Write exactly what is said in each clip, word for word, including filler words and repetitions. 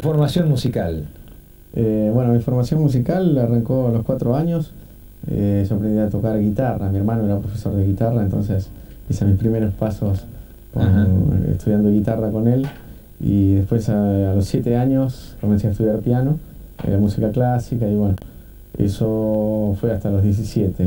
Formación musical. Eh, bueno, mi formación musical arrancó a los cuatro años. Eh, yo aprendí a tocar guitarra. Mi hermano era profesor de guitarra, entonces hice mis primeros pasos con, estudiando guitarra con él. Y después a, a los siete años comencé a estudiar piano, eh, música clásica, y bueno, eso fue hasta los diecisiete.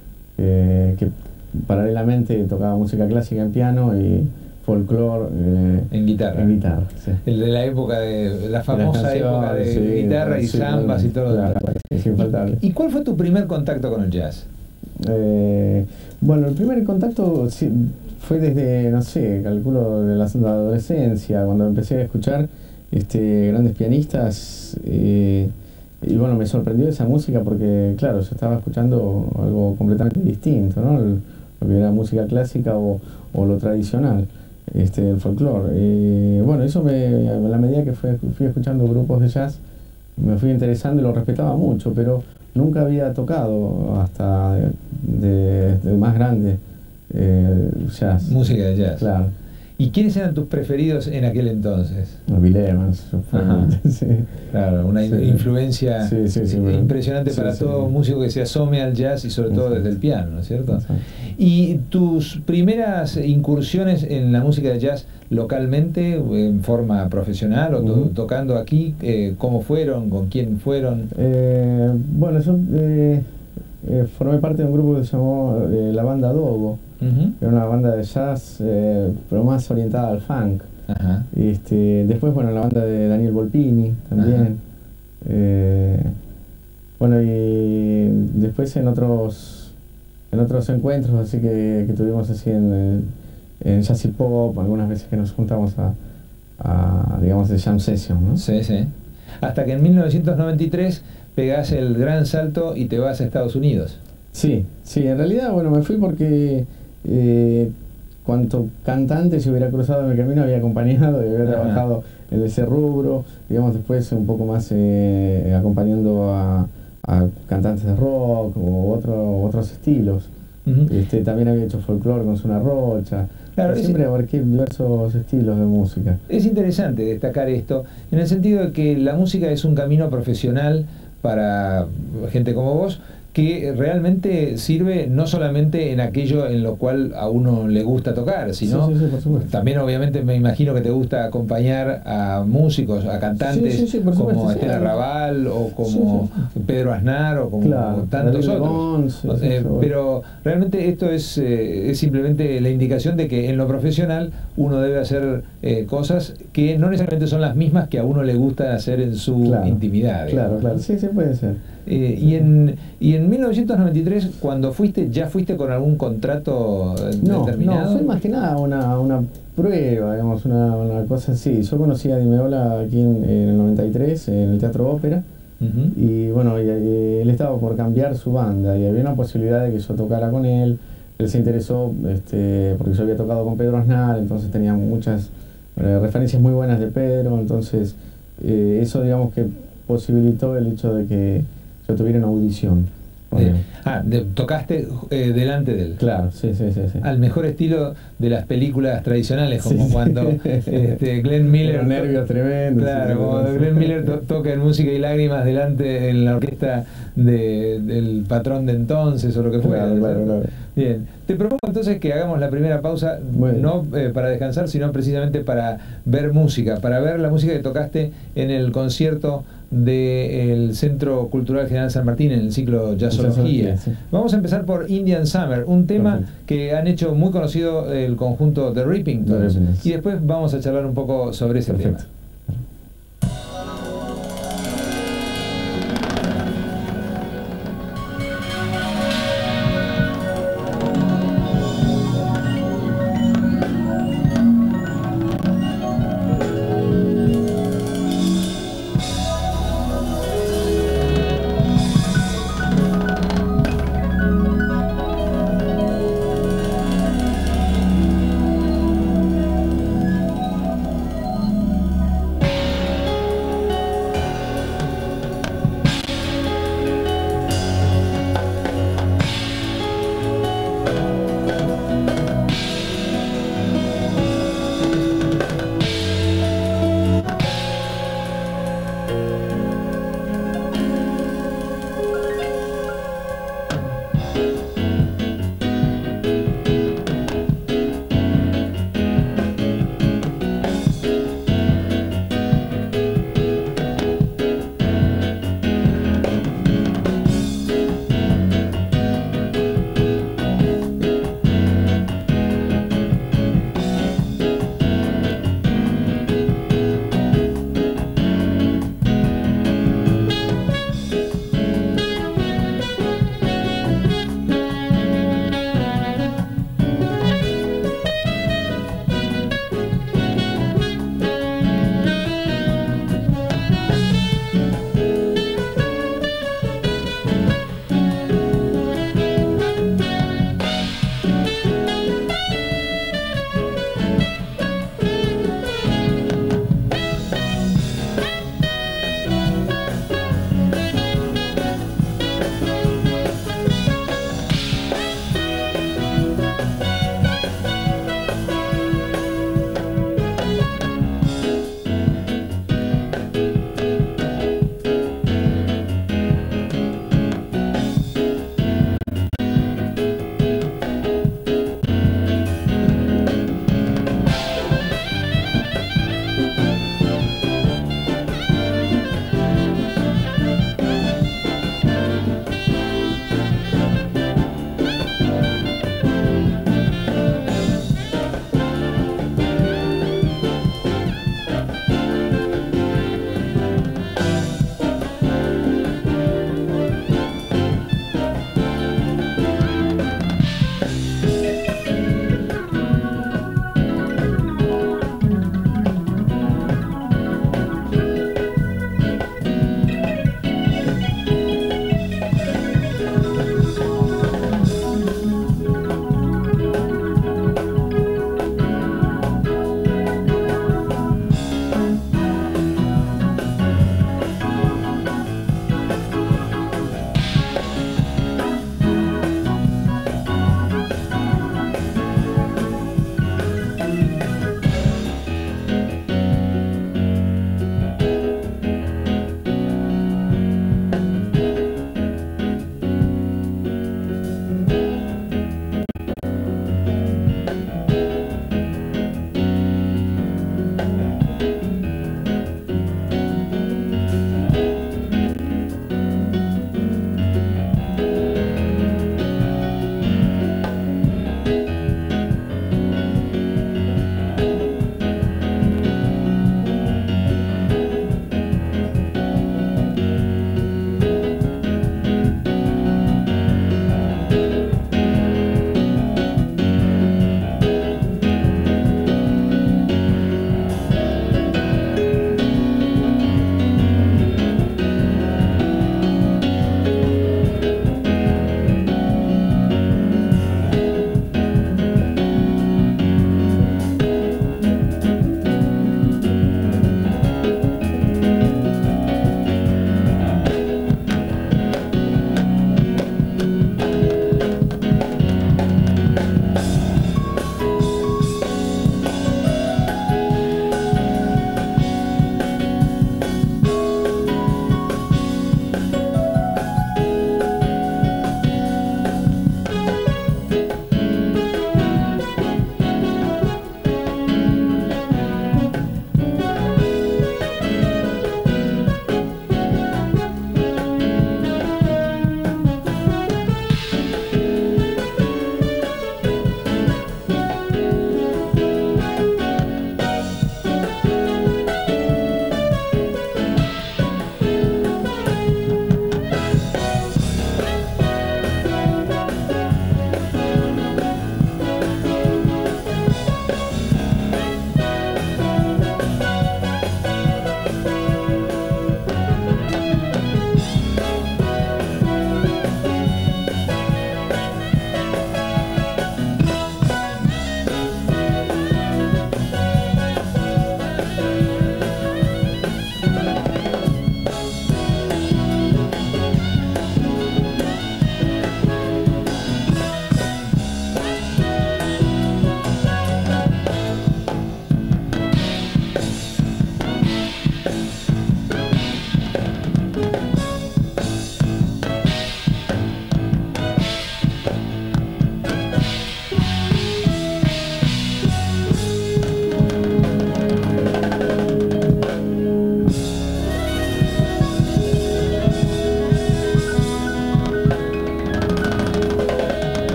Eh, que paralelamente tocaba música clásica en piano y folclore eh, en guitarra. En guitarra, sí. El de la época de la famosa canciones, época de sí, guitarra y sí, zambas y todo lo claro, demás. es infaltable. ¿Y, ¿Y cuál fue tu primer contacto con el jazz? Eh, bueno, el primer contacto sí, fue desde, no sé, calculo de la, la adolescencia, cuando empecé a escuchar este, grandes pianistas. Eh, y bueno, me sorprendió esa música porque, claro, yo estaba escuchando algo completamente distinto, ¿no? El, lo que era música clásica o, o lo tradicional, este, el folclore. Eh, bueno, eso me, a la medida que fui, fui escuchando grupos de jazz, me fui interesando y lo respetaba mucho, pero nunca había tocado hasta de, de, de más grande eh, jazz. Música de jazz. Claro. ¿Y quiénes eran tus preferidos en aquel entonces? Bill Evans. Sí. Claro, una sí. influencia sí, sí, sí, impresionante sí, para sí. todo músico que se asome al jazz y sobre todo Exacto. desde el piano, ¿no es cierto? Exacto. ¿Y tus primeras incursiones en la música de jazz localmente, en forma profesional o to Uh-huh. tocando aquí, eh, cómo fueron, con quién fueron? Eh, bueno, yo eh, eh, formé parte de un grupo que se llamó eh, la banda Dogo. Uh-huh. Era una banda de jazz, eh, pero más orientada al funk. Ajá. Este, después, bueno, la banda de Daniel Volpini también. Eh, bueno, y después en otros en otros encuentros así que, que tuvimos así en, en Jazz y Pop, algunas veces que nos juntamos a, a digamos, de jam session, ¿no? Sí, sí. Hasta que en mil novecientos noventa y tres pegás el gran salto y te vas a Estados Unidos. Sí, sí, en realidad, bueno, me fui porque eh, cuanto cantante se hubiera cruzado en el camino había acompañado y había Ajá. trabajado en ese rubro, digamos, después un poco más eh, acompañando a, a cantantes de rock u otro, otros estilos. Uh-huh. Este, también había hecho folclore con Zuna Rocha. Claro, siempre es, abarqué diversos estilos de música. Es interesante destacar esto, en el sentido de que la música es un camino profesional para gente como vos, que realmente sirve no solamente en aquello en lo cual a uno le gusta tocar, sino sí, sí, sí, por supuesto. También obviamente me imagino que te gusta acompañar a músicos, a cantantes sí, sí, sí, por supuesto, como sí, Estela claro. Raval o como sí, sí. Pedro Aznar o como claro, tantos otros. Bon, sí, sí, eh, sí, pero realmente esto es, eh, es simplemente la indicación de que en lo profesional uno debe hacer eh, cosas que no necesariamente son las mismas que a uno le gusta hacer en su claro, intimidad. Claro, digamos. claro, sí, sí puede ser. Eh, sí. y, en, y en mil novecientos noventa y tres, cuando fuiste, ¿ya fuiste con algún contrato no, determinado? No, fue más que nada una, una prueba, digamos, una, una cosa así. Yo conocí a Dimeola aquí en, en el noventa y tres, en el Teatro Ópera, uh-huh. y bueno, y, y él estaba por cambiar su banda y había una posibilidad de que yo tocara con él. Él se interesó este, porque yo había tocado con Pedro Aznar, entonces tenía muchas eh, referencias muy buenas de Pedro, entonces eh, eso, digamos, que posibilitó el hecho de que yo tuviera una audición. Eh, ah, de, tocaste eh, delante de él. Claro, sí, sí, sí, sí. Al mejor estilo de las películas tradicionales, como sí, cuando sí. este, Glenn Miller. Los nervios tremendos. Claro, sí, como sí, Glenn sí. Miller to toca en Música y Lágrimas delante en la orquesta de, del patrón de entonces o lo que fuera. Claro, claro, claro. Bien, te propongo entonces que hagamos la primera pausa, bueno. no eh, para descansar, sino precisamente para ver música, para ver la música que tocaste en el concierto del Centro Cultural General San Martín en el ciclo Jazzología. Sí. Vamos a empezar por Indian Summer, un tema Perfecto. que han hecho muy conocido el conjunto The Rippingtons, The Rippingtons. y después vamos a charlar un poco sobre ese Perfecto. tema.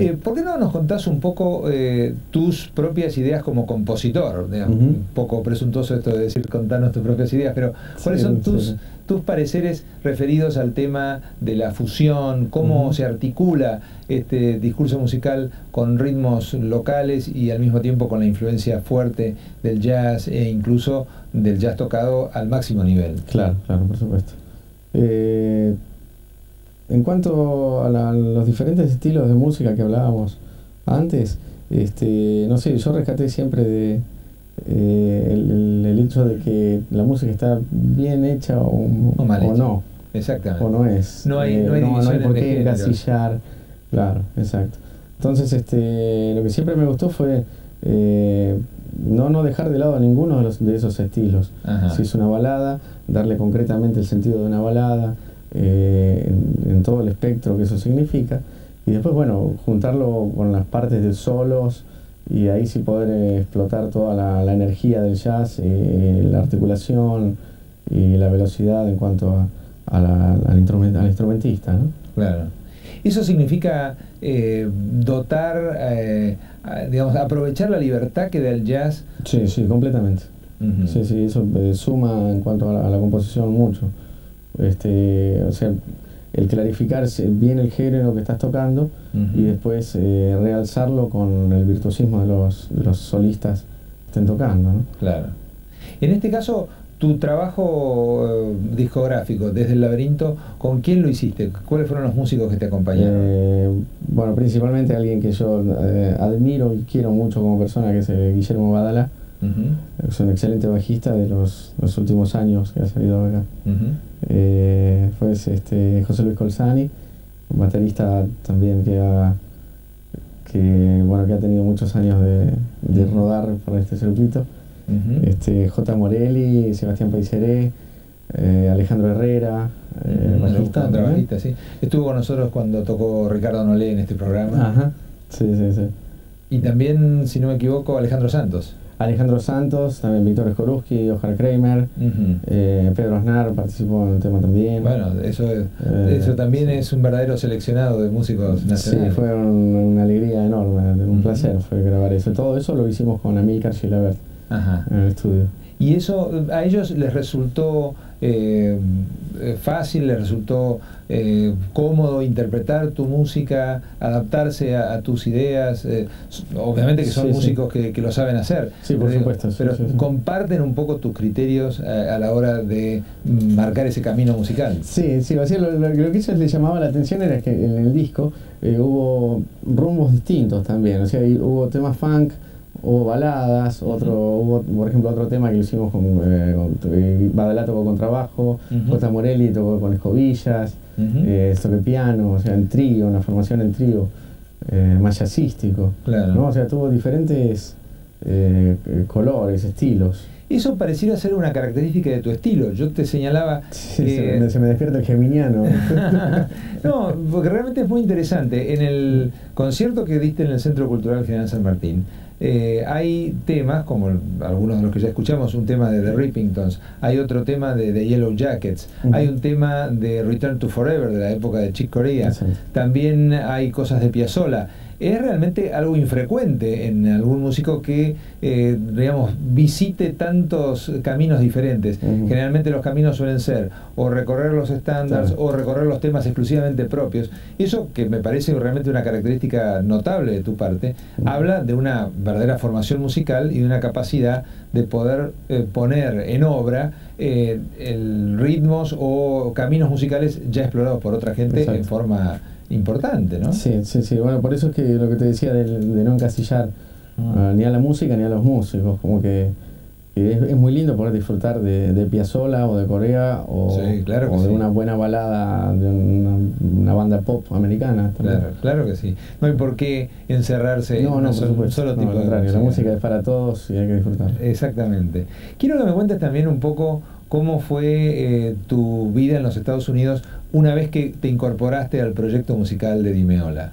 Eh, ¿Por qué no nos contás un poco eh, tus propias ideas como compositor? Digamos, Uh-huh. Un poco presuntuoso esto de decir contanos tus propias ideas, pero ¿cuáles Sí, son tus, sí. tus pareceres referidos al tema de la fusión? ¿Cómo Uh-huh. se articula este discurso musical con ritmos locales y al mismo tiempo con la influencia fuerte del jazz e incluso del jazz tocado al máximo nivel? Claro, claro, por supuesto. Eh, en cuanto a, la, a los diferentes estilos de música que hablábamos antes, este, no sé, yo rescaté siempre de eh, el, el, el hecho de que la música está bien hecha o, O mal o hecha. no, Exactamente. o no es. No hay, Eh, no hay no, no división hay por de qué géneros. encasillar. Claro, exacto. Entonces, este, lo que siempre me gustó fue eh, no, no dejar de lado a ninguno de, los, de esos estilos. Ajá. Si es una balada, darle concretamente el sentido de una balada, eh, en, en todo el espectro que eso significa, y después, bueno, juntarlo con las partes de solos, y ahí sí poder eh, explotar toda la, la energía del jazz, eh, la articulación y la velocidad en cuanto a, a la, al, instrument, al instrumentista, ¿no? Claro. Eso significa eh, dotar, eh, a, digamos, aprovechar la libertad que da el jazz. Sí, sí, completamente. Uh-huh. Sí, sí, eso eh, suma en cuanto a la, a la composición mucho. Este, o sea, el clarificar bien el género que estás tocando Uh-huh. y después eh, realzarlo con el virtuosismo de los, de los solistas que estén tocando, ¿no? Claro. En este caso, tu trabajo eh, discográfico desde el Laberinto, ¿con quién lo hiciste? ¿Cuáles fueron los músicos que te acompañaron? Eh, bueno, principalmente alguien que yo eh, admiro y quiero mucho como persona, que es eh, Guillermo Badalá. Uh-huh. Es un excelente bajista de los, los últimos años que ha salido acá. Uh-huh. Eh, fue este, José Luis Colzani, un baterista también que ha, que, bueno, que ha tenido muchos años de, de rodar por este circuito. Uh-huh. este, J. Morelli, Sebastián Paiseré, eh, Alejandro Herrera, eh, Uh-huh. bajista, Contrabajista, sí. Estuvo con nosotros cuando tocó Ricardo Nolé en este programa. Ajá, sí, sí, sí. Y también, si no me equivoco, Alejandro Santos. Alejandro Santos, también Víctor Skorupski, Oscar Kramer, Uh-huh. eh, Pedro Aznar participó en el tema también. Bueno, eso, es, Eh, eso también sí. es un verdadero seleccionado de músicos nacionales. Sí, fue un- una alegría enorme, un Uh-huh. placer fue grabar eso. Todo eso lo hicimos con Amílcar Gilabert Ajá. en el estudio. Y eso a ellos les resultó eh, fácil, les resultó eh, cómodo interpretar tu música, adaptarse a, a tus ideas. Eh, obviamente que son Sí, sí. músicos que, que lo saben hacer. Sí, por pero, supuesto, sí, pero sí, sí. comparten un poco tus criterios a, a la hora de marcar ese camino musical. Sí, sí, o sea, lo, lo- lo que a ellos les llamaba la atención era que en el disco eh, hubo rumbos distintos también. O sea, y hubo temas funk, hubo baladas, otro, hubo, por ejemplo, otro tema que lo hicimos con, eh, con eh, Badalá tocó con trabajo, Uh-huh. J. Morelli tocó con escobillas, Uh-huh. eh, toqué piano, o sea, en trío, una formación en trío, eh, más jazzístico, Claro. ¿no? O sea, tuvo diferentes eh, eh, colores, estilos. Eso pareciera ser una característica de tu estilo. Yo te señalaba Sí, que... se, me, se me despierta el geminiano. No, porque realmente es muy interesante. En el concierto que diste en el Centro Cultural General San Martín, eh, hay temas, como el- algunos de los que ya escuchamos, un tema de The Rippingtons, hay otro tema de The Yellow Jackets, Ujú. hay un tema de Return to Forever, de la época de Chick Corea, Exacto. también hay cosas de Piazzolla. Es realmente algo infrecuente en algún músico que, eh, digamos, visite tantos caminos diferentes. Ujú. Generalmente los caminos suelen ser o recorrer los estándares Claro. o recorrer los temas exclusivamente propios. Eso, que me parece realmente una característica notable de tu parte, Ujú. habla de una verdadera formación musical y de una capacidad de poder eh, poner en obra eh, el ritmos o caminos musicales ya explorados por otra gente. Exacto. En forma importante, ¿no? Sí, sí, sí. Bueno, por eso es que lo que te decía de, de no encasillar Ah. uh, ni a la música ni a los músicos, como que que es, es muy lindo poder disfrutar de, de Piazzolla o de Corea o, Sí, claro que o de sí. una buena balada de una, una banda pop americana también. Claro, claro que sí. No hay por qué encerrarse No, en no, un por solo, supuesto. solo No, tipo al de contrario, la música. música es para todos y hay que disfrutar. Exactamente. Quiero que me cuentes también un poco cómo fue eh, tu vida en los Estados Unidos una vez que te incorporaste al proyecto musical de Dimeola.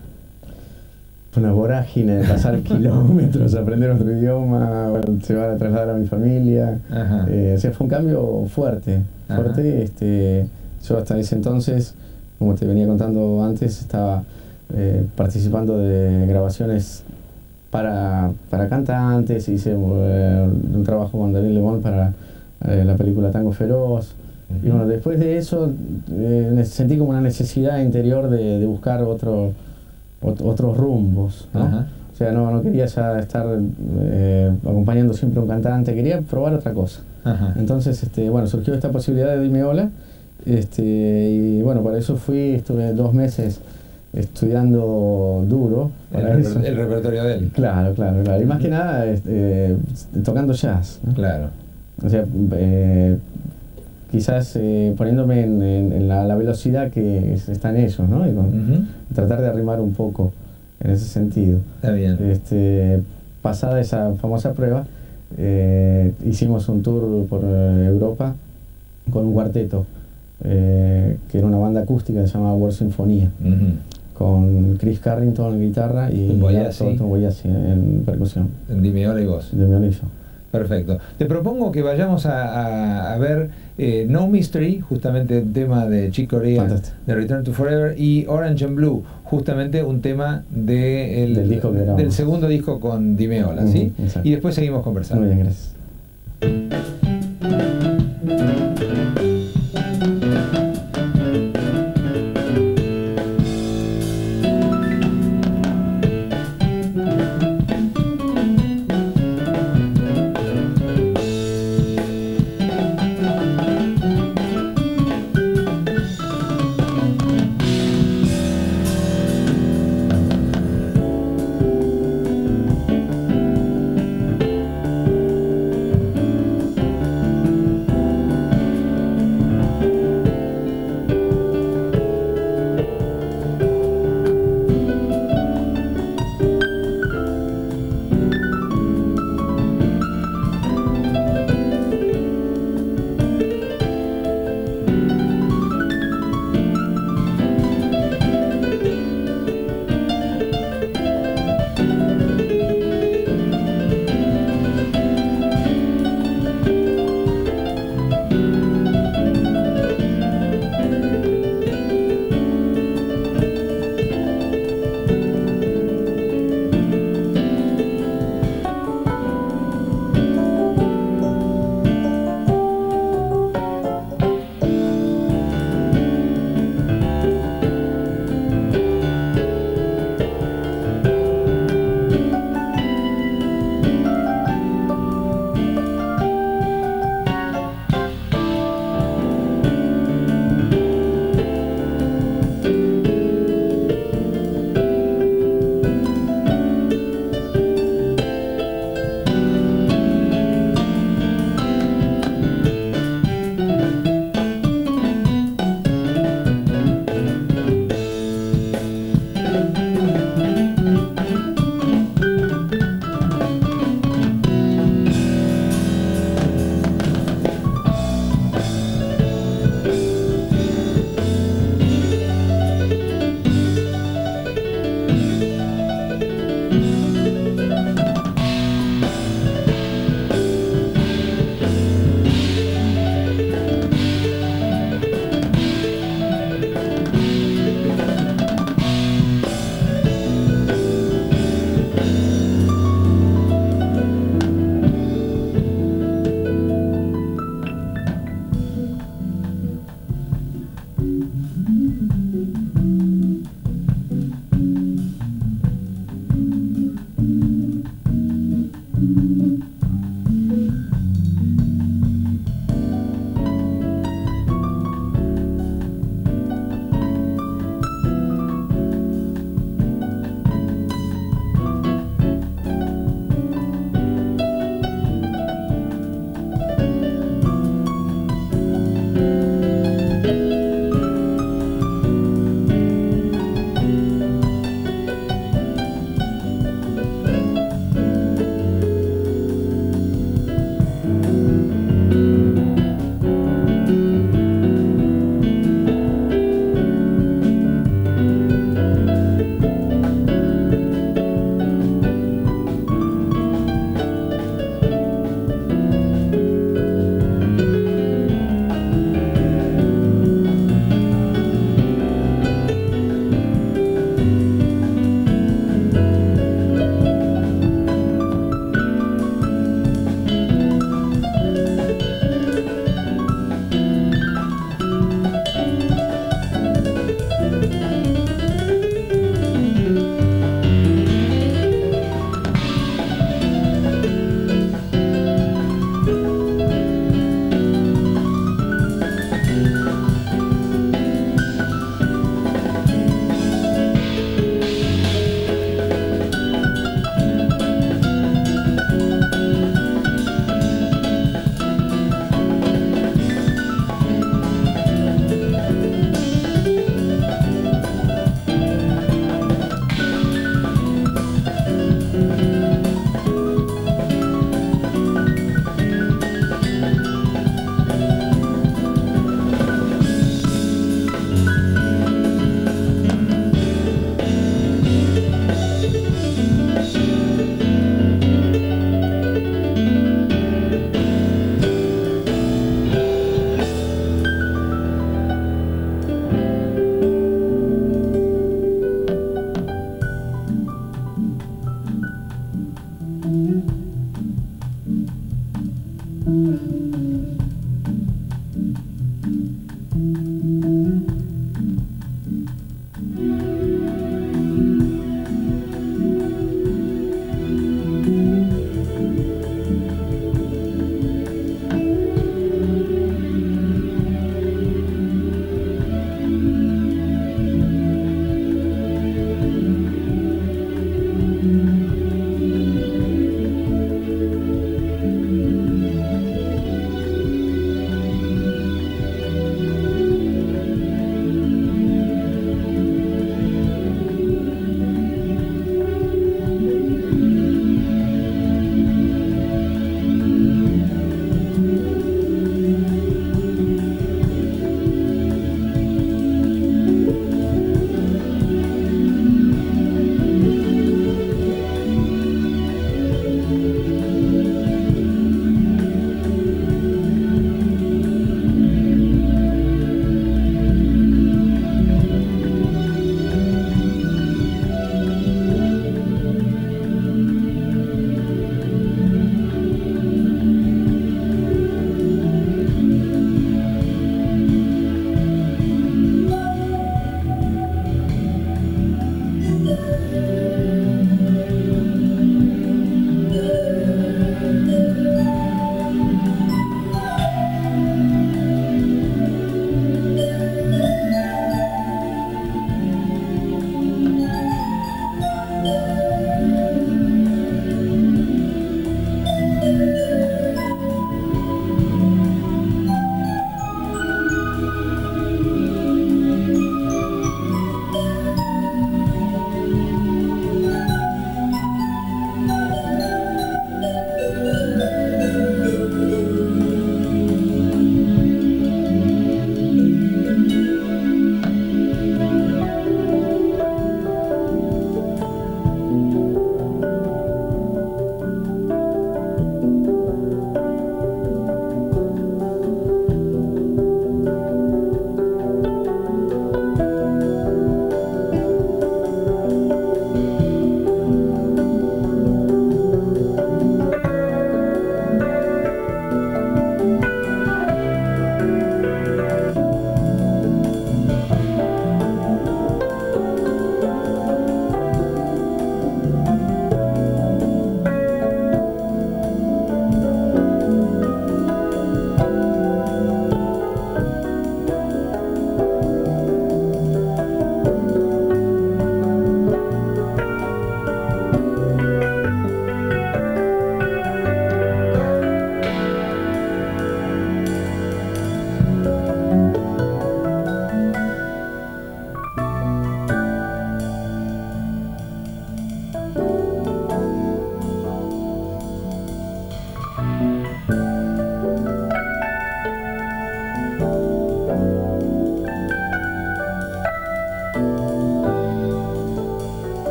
Fue una vorágine de pasar kilómetros, aprender otro idioma, se va a trasladar a mi familia. Ajá. Eh, o sea, fue un cambio fuerte. Ajá. fuerte este, yo hasta ese entonces, como te venía contando antes, estaba eh, participando de grabaciones para, para cantantes, hice eh, un trabajo con David Lebón para eh, la película Tango Feroz. Uh-huh. Y bueno, después de eso eh, sentí como una necesidad interior de, de buscar otro, ot, otros rumbos, ¿no? Uh-huh. O sea, no, no quería ya estar eh, acompañando siempre a un cantante, quería probar otra cosa. Uh-huh. Entonces, este, bueno, surgió esta posibilidad de Dime Hola, este, y bueno, para eso fui, estuve dos meses estudiando duro para el, eso. el repertorio de él. Claro, claro, claro. Y más que nada eh, tocando jazz, ¿no? Claro. O sea, eh, quizás eh, poniéndome en, en, en la, la velocidad que están ellos, ¿no? Y con, uh-huh. tratar de arrimar un poco en ese sentido. Está bien. Este, pasada esa famosa prueba, eh, hicimos un tour por eh, Europa con un cuarteto, eh, que era una banda acústica que se llamaba World Sinfonía. Uh-huh. Con Chris Carrington en guitarra y Tom Boyassi en percusión. Dime Hola y vos. Dime Hola y yo. Perfecto. Te propongo que vayamos a, a, a ver eh, No Mystery, justamente un tema de Chick Corea, de Return to Forever, y Orange and Blue, justamente un tema de el, del, disco que del segundo disco con Dime Hola, uh-huh, ¿sí? Exacto. Y después seguimos conversando. Muy bien, gracias.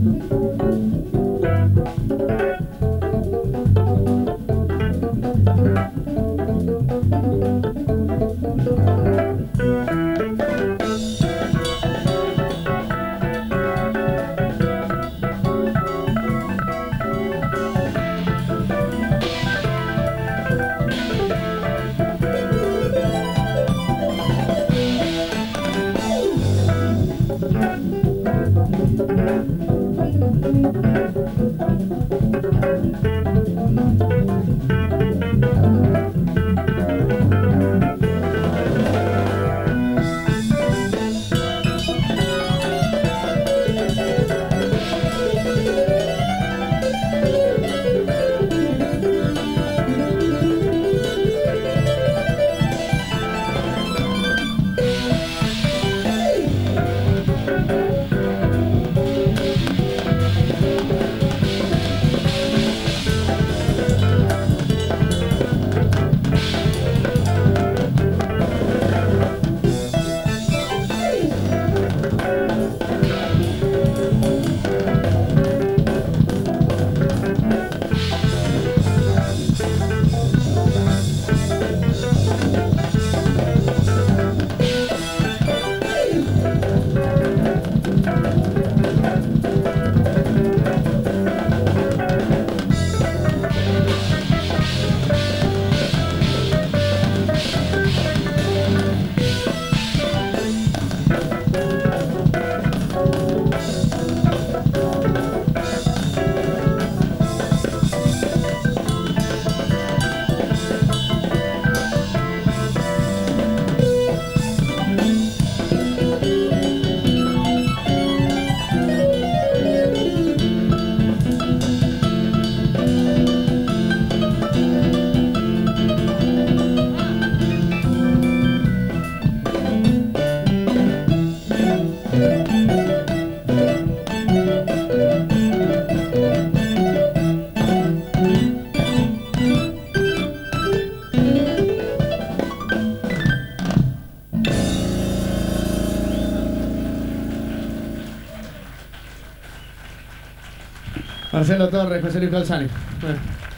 Marcelo Torres, José Luis Colzani. Bueno.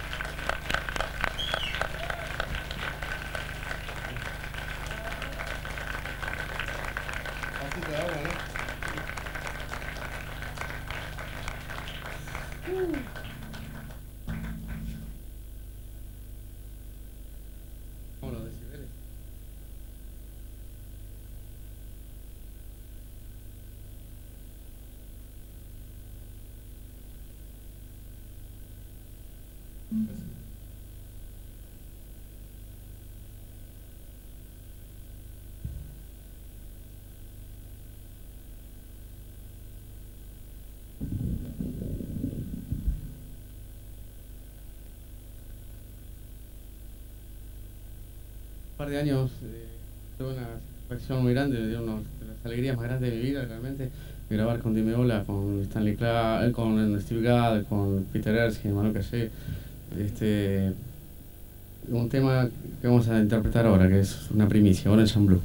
Un par de años eh, tuve una satisfacción muy grande, me dio una de las alegrías más grandes de mi vida realmente, de grabar con Dime Hola, con Stanley Clarke, con Steve Gadd, con Peter Erskine, Manu Calle, este, un tema que vamos a interpretar ahora, que es una primicia, Orange and Blue.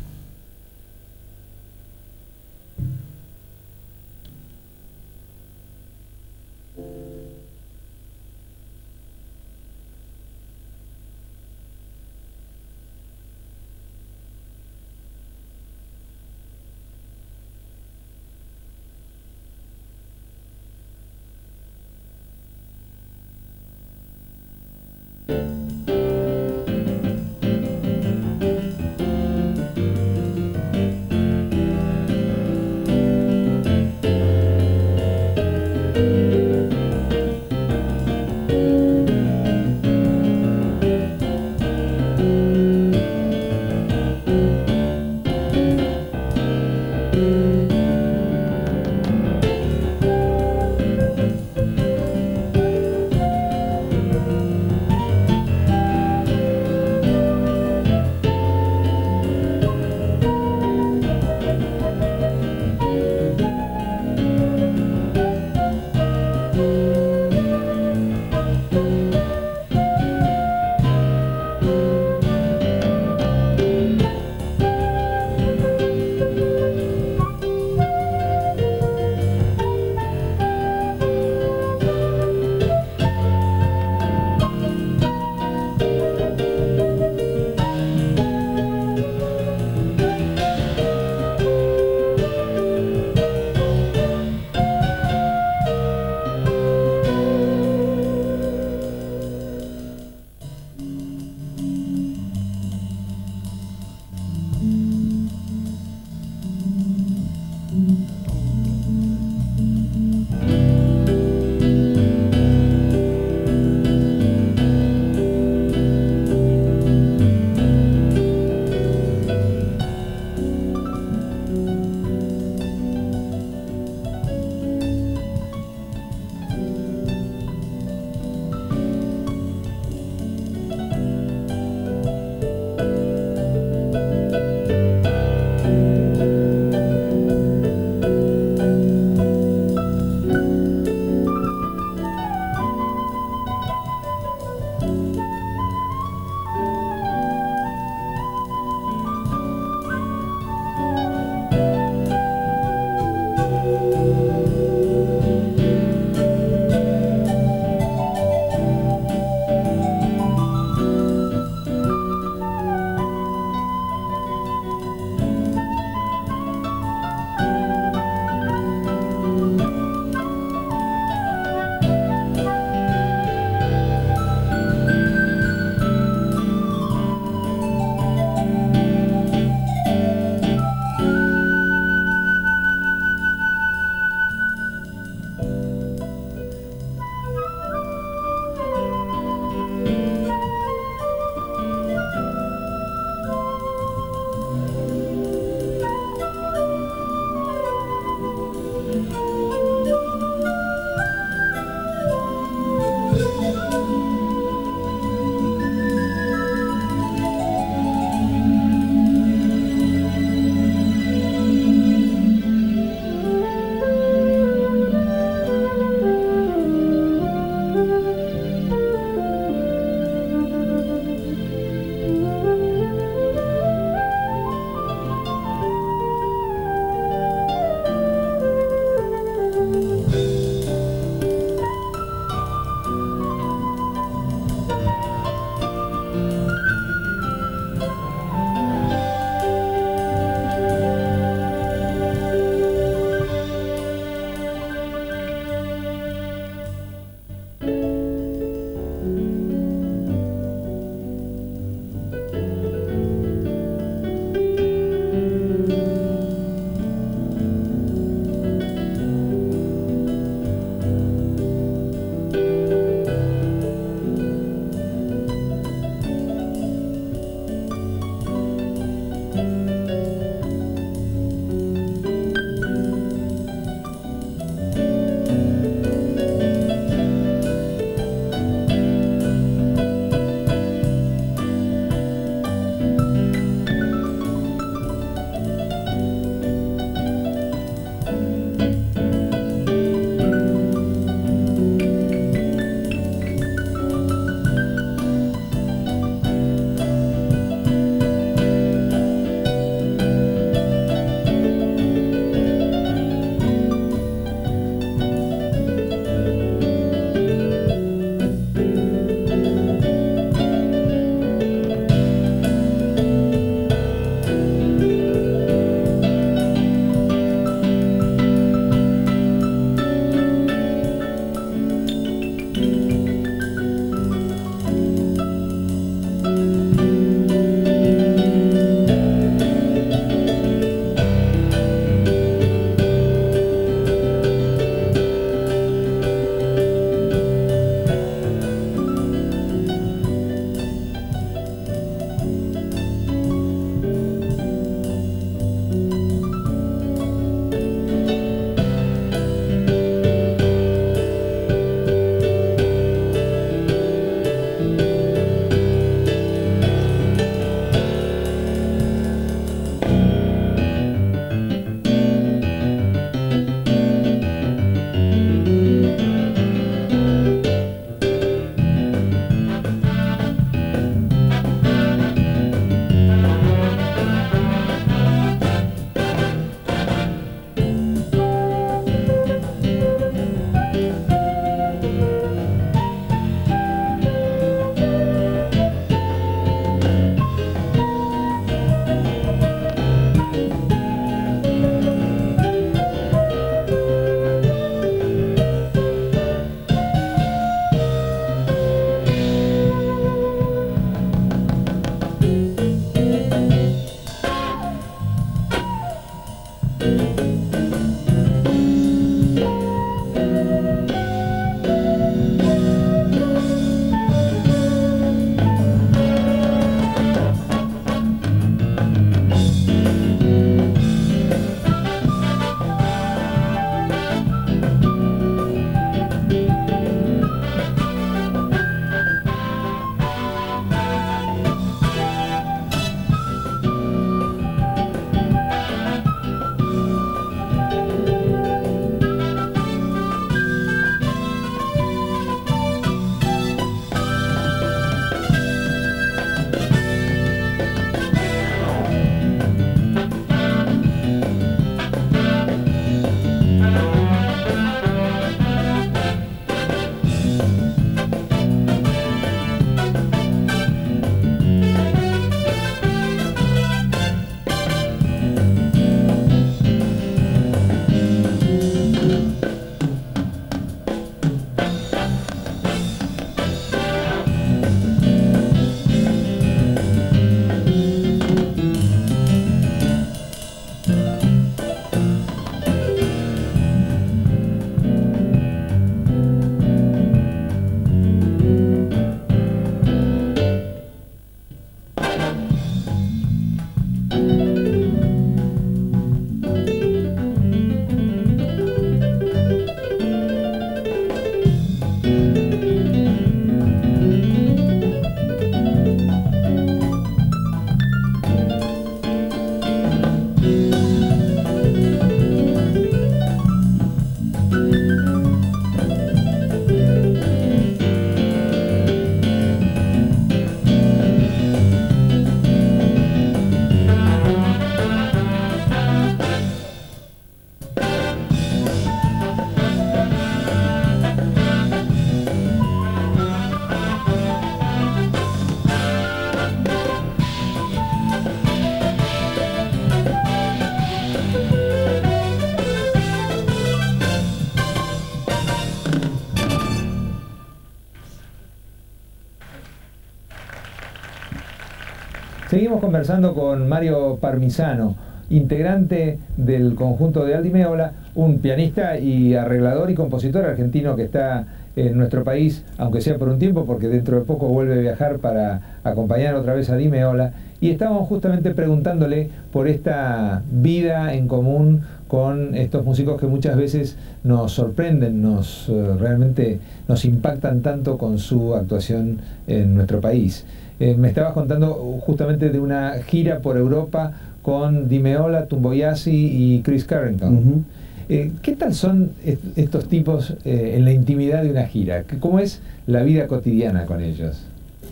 Seguimos conversando con Mario Parmisano, integrante del conjunto de Al Di Meola, un pianista y arreglador y compositor argentino que está en nuestro país, aunque sea por un tiempo, porque dentro de poco vuelve a viajar para acompañar otra vez a Di Meola. Y estábamos justamente preguntándole por esta vida en común con estos músicos que muchas veces nos sorprenden, nos eh, realmente nos impactan tanto con su actuación en nuestro país. Eh, me estabas contando justamente de una gira por Europa con Di Meola, Tumboyasi y Chris Carrington. Uh-huh. Eh, ¿Qué tal son est estos tipos eh, en la intimidad de una gira? ¿Cómo es la vida cotidiana con ellos?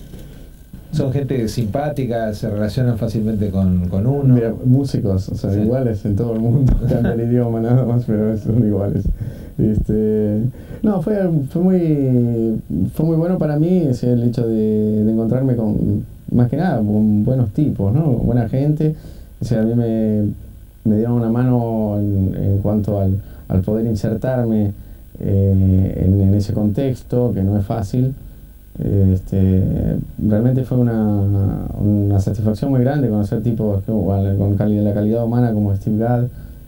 ¿Son gente simpática? ¿Se relacionan fácilmente con, con uno? Mira, músicos, son sí. iguales en todo el mundo, cambian el idioma nada más, pero son iguales. Este, no, fue, fue, muy, fue muy bueno para mí ese, el hecho de, de encontrarme con, más que nada, con buenos tipos, ¿no? Buena gente. O sea, a mí me, me dieron una mano en, en cuanto al, al poder insertarme eh, en, en ese contexto, que no es fácil. Este, realmente fue una, una satisfacción muy grande conocer tipos con calidad, la calidad humana como Steve Gadd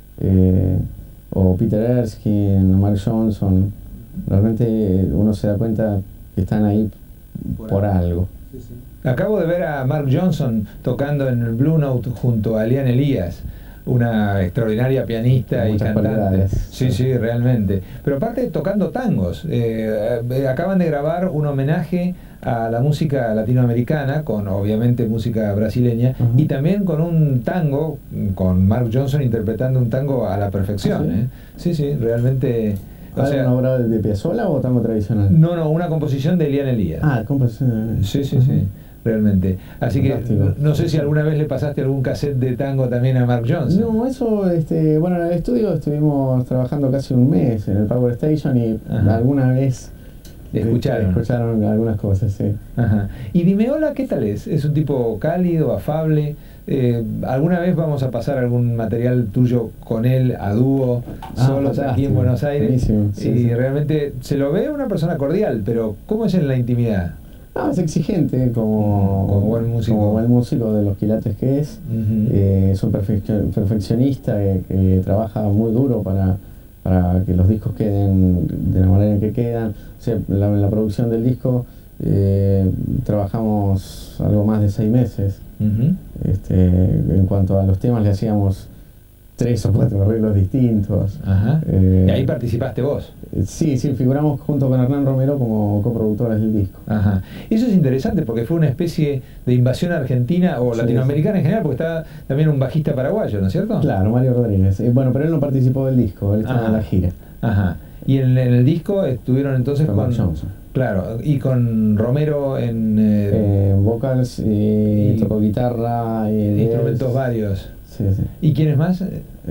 eh, o Peter Erskine, Mark Johnson. Realmente uno se da cuenta que están ahí por, por algo. Sí, sí. Acabo de ver a Mark Johnson tocando en el Blue Note junto a Lian Elías, una extraordinaria pianista y cantante. Cualidades. Sí, sí, realmente. Pero aparte tocando tangos. Eh, acaban de grabar un homenaje a la música latinoamericana, con obviamente música brasileña, uh-huh. y también con un tango, con Mark Johnson interpretando un tango a la perfección. ¿Ah, sí? ¿eh? Sí, sí, realmente... O sea, ¿una obra de Piazzolla o tango tradicional? No, no, una composición de Lian Elías. Ah, composición. Sí, sí, uh-huh. sí. Realmente. Así Fantástico. que no, no sé si alguna vez le pasaste algún cassette de tango también a Mark Johnson. No, eso, este, bueno, en el estudio estuvimos trabajando casi un mes en el Power Station y Ajá. alguna vez escucharon. escucharon algunas cosas, sí. Ajá. ¿Y Di Meola qué tal es? ¿Es un tipo cálido, afable? Eh, ¿Alguna vez vamos a pasar algún material tuyo con él a dúo, ah, solos aquí en Buenos Aires? Sí, y sí. realmente se lo ve una persona cordial, pero ¿cómo es en la intimidad? No, es exigente como, como buen músico, como buen músico de los quilates que es. Uh-huh. eh, es un perfec- perfeccionista que, que trabaja muy duro para, para que los discos queden de la manera en que quedan. O sea, la, en la producción del disco eh, trabajamos algo más de seis meses. Uh-huh. este, en cuanto a los temas le hacíamos tres o cuatro arreglos distintos. Ajá. Eh, ¿Y ahí participaste vos? Sí, sí, figuramos junto con Hernán Romero como coproductores del disco. Ajá. Eso es interesante porque fue una especie de invasión argentina o sí, latinoamericana sí. en general, porque está también un bajista paraguayo, ¿no es cierto? Claro, Mario Rodríguez. Eh, bueno, pero él no participó del disco, él estaba Ajá. en la gira. Ajá. Y en, en el disco estuvieron entonces con... con Johnson. Claro, y con Romero en... Eh, eh, vocals, y, y tocó guitarra... Y instrumentos diez. varios. Sí, sí. ¿Y quiénes más?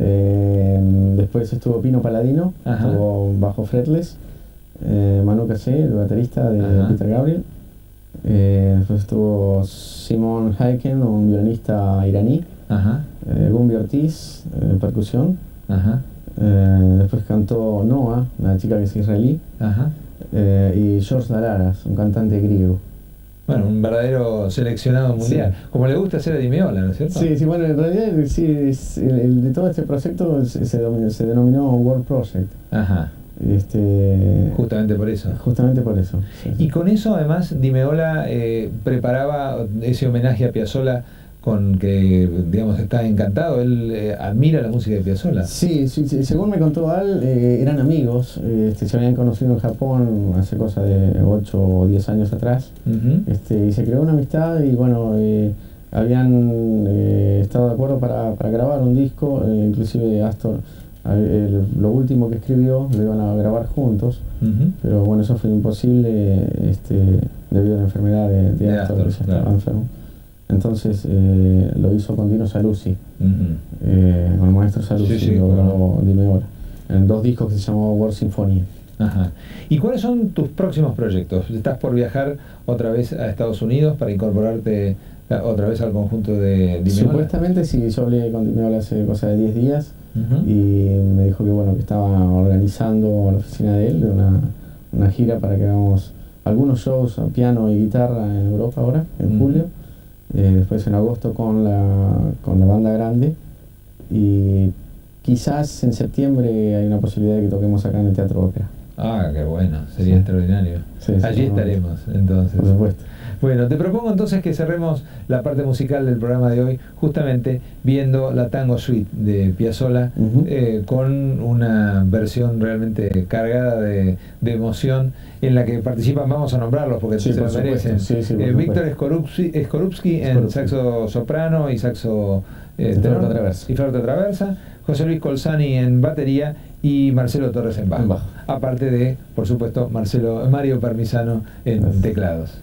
Eh, después estuvo Pino Paladino, Ajá. estuvo bajo fretless, eh, Manu Cassé, el baterista de Ajá. Peter Gabriel. Eh, después estuvo Simon Haiken, un violinista iraní. Ajá. Eh, Gumbi Ortiz, eh, percusión. Ajá. Eh, después cantó Noah, una chica que es israelí. Ajá. Eh, y George Dalaras, un cantante griego. Bueno, un verdadero seleccionado mundial, sí. como le gusta hacer a Di Meola, ¿no es cierto? Sí, sí, bueno, en realidad sí, el, el de todo este proyecto se, se, dominó, se denominó World Project. Ajá. Este, justamente por eso. Justamente por eso. Sí, y sí. con eso, además, Di Meola eh, preparaba ese homenaje a Piazzolla con que, digamos, está encantado. Él eh, admira la música de Piazzolla. Sí, sí, sí, según me contó Al, eh, eran amigos, eh, este, se habían conocido en Japón hace cosa de ocho o diez años atrás. Uh-huh. este, y se creó una amistad y bueno, eh, habían eh, estado de acuerdo para, para grabar un disco, eh, inclusive Astor, el, lo último que escribió lo iban a grabar juntos, uh-huh. pero bueno, eso fue imposible este, debido a la enfermedad de, de, de Astor, Astor, que ya claro. estaba enfermo. Entonces eh, lo hizo con Dino Saluzzi, uh-huh. eh, con el maestro Saluzzi, sí, sí, lo grabó Di Meola, en dos discos que se llamó World Symphony. Ajá. ¿Y cuáles son tus próximos proyectos? ¿Estás por viajar otra vez a Estados Unidos para incorporarte otra vez al conjunto de Di Meola? Supuestamente sí, yo hablé con Di Meola hace cosa de diez días uh-huh. y me dijo que bueno que estaba organizando la oficina de él una, una gira para que hagamos algunos shows a piano y guitarra en Europa ahora, en uh-huh. julio. eh, después en agosto con la, con la banda grande, y quizás en septiembre hay una posibilidad de que toquemos acá en el Teatro Ópera. Ah, qué bueno, sería Sí. extraordinario. Sí, sí, Allí no, estaremos, entonces. Por supuesto. Bueno, te propongo entonces que cerremos la parte musical del programa de hoy justamente viendo la Tango Suite de Piazzolla, Uh-huh. eh, con una versión realmente cargada de, de emoción en la que participan, vamos a nombrarlos porque Sí, se por lo merecen. supuesto. Sí, sí, por Eh, supuesto. Víctor Skorupski, Skorupski en Skorupski. saxo soprano y saxo eh, Y tenor, flauta traversa. y flauta traversa, José Luis Colsani en batería y Marcelo Torres en bajo. En bajo. Aparte de, por supuesto, Marcelo, Mario Parmisano en Gracias. teclados.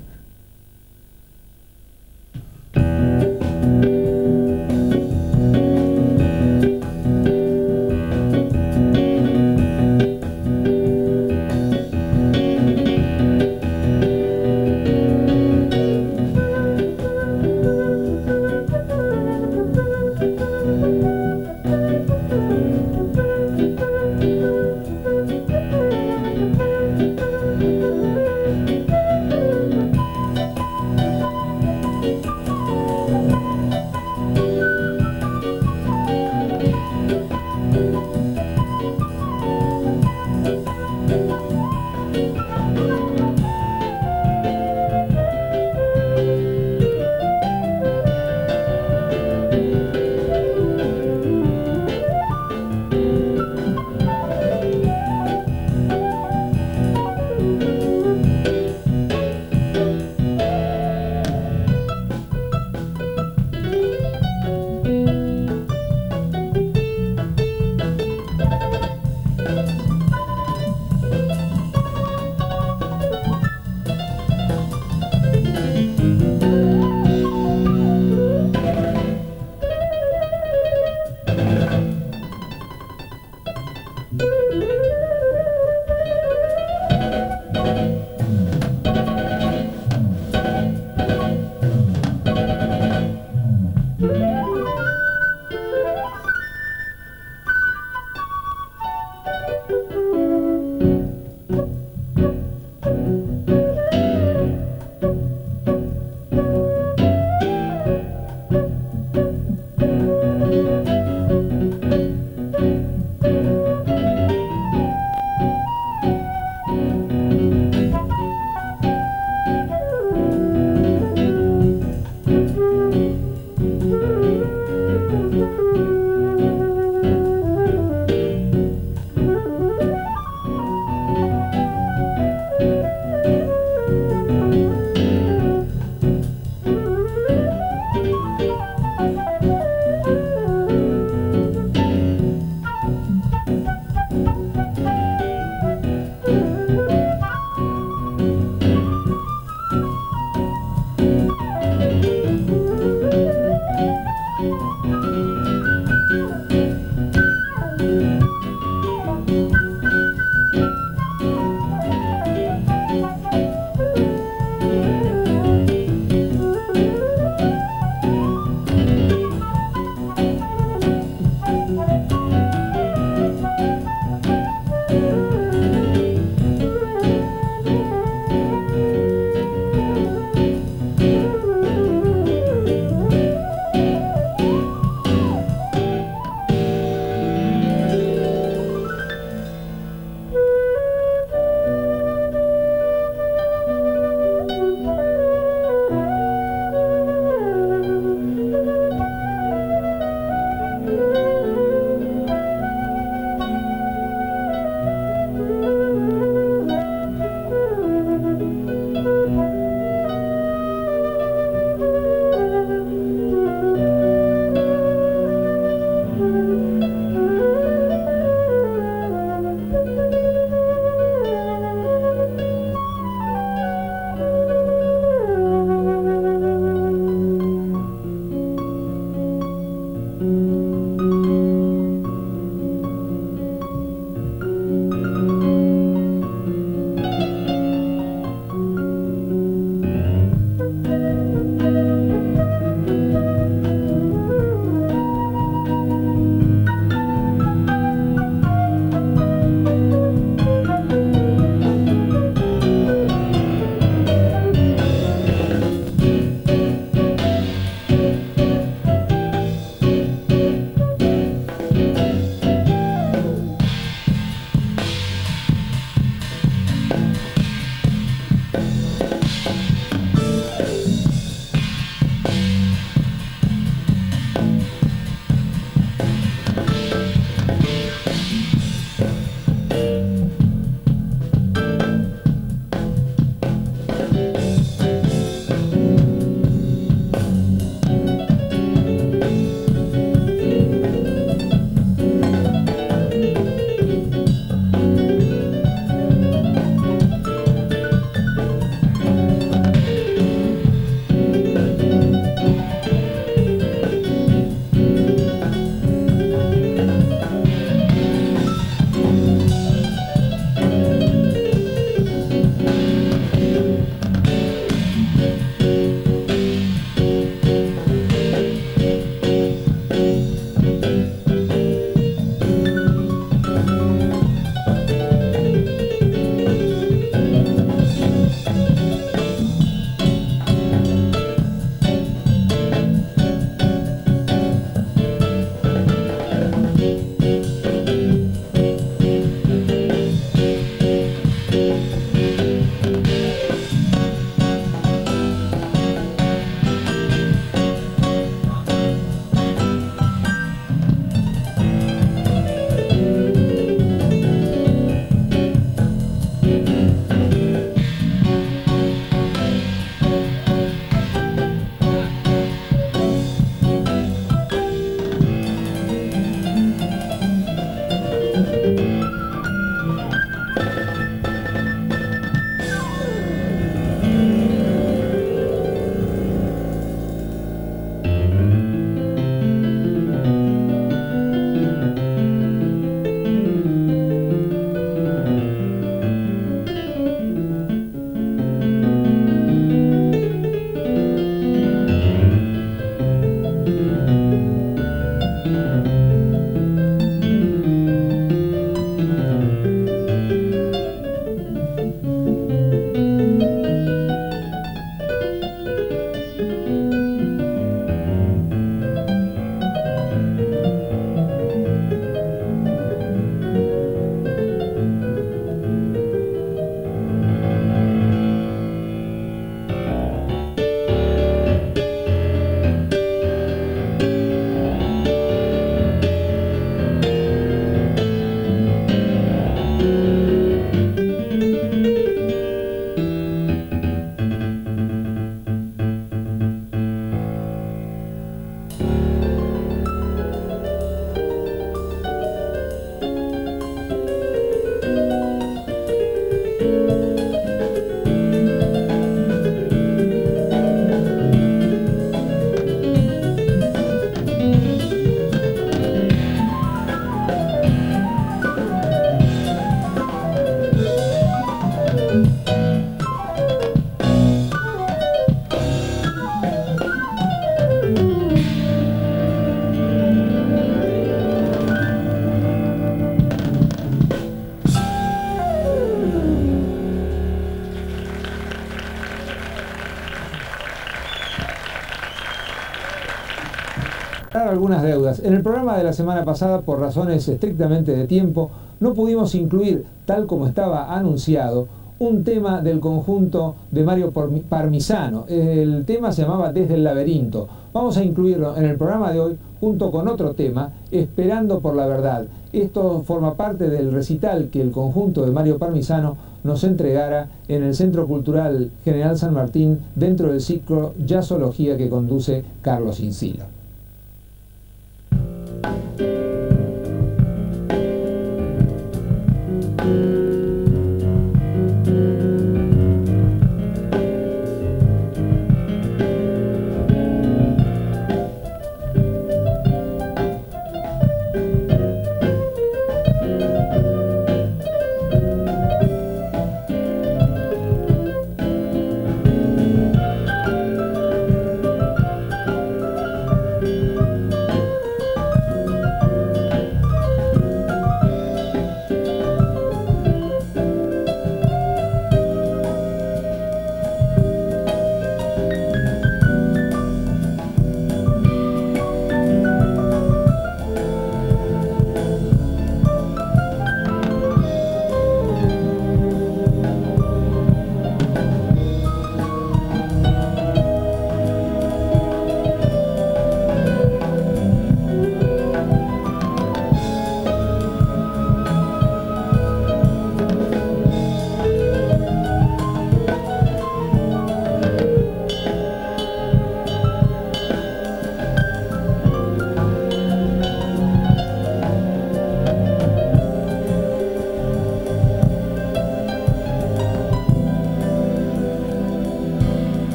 Algunas deudas. En el programa de la semana pasada, por razones estrictamente de tiempo, no pudimos incluir, tal como estaba anunciado, un tema del conjunto de Mario Parmisano. El tema se llamaba Desde el laberinto. Vamos a incluirlo en el programa de hoy junto con otro tema, Esperando por la verdad. Esto forma parte del recital que el conjunto de Mario Parmisano nos entregara en el Centro Cultural General San Martín dentro del ciclo Jazzología que conduce Carlos Insilo.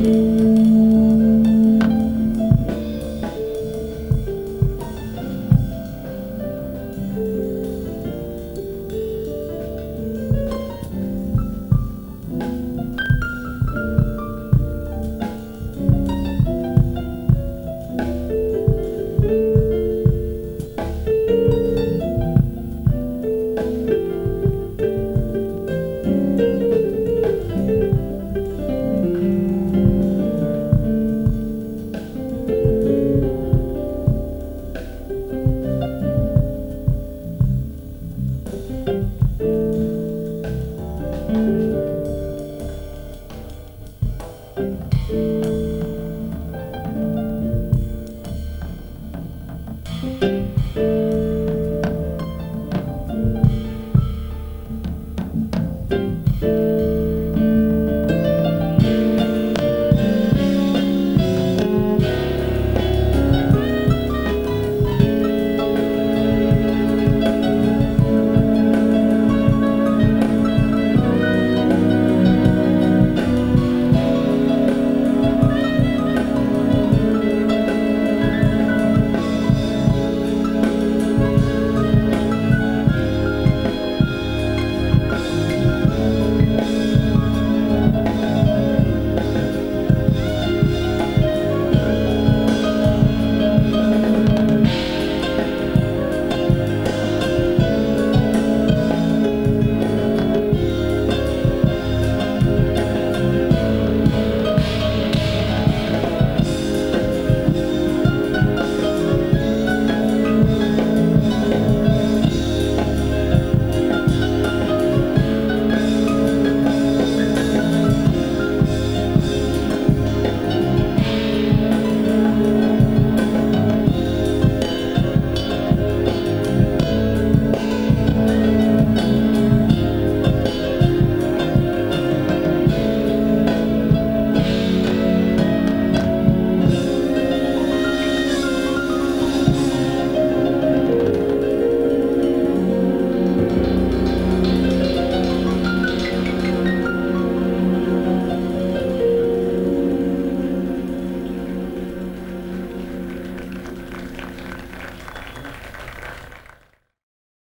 Thank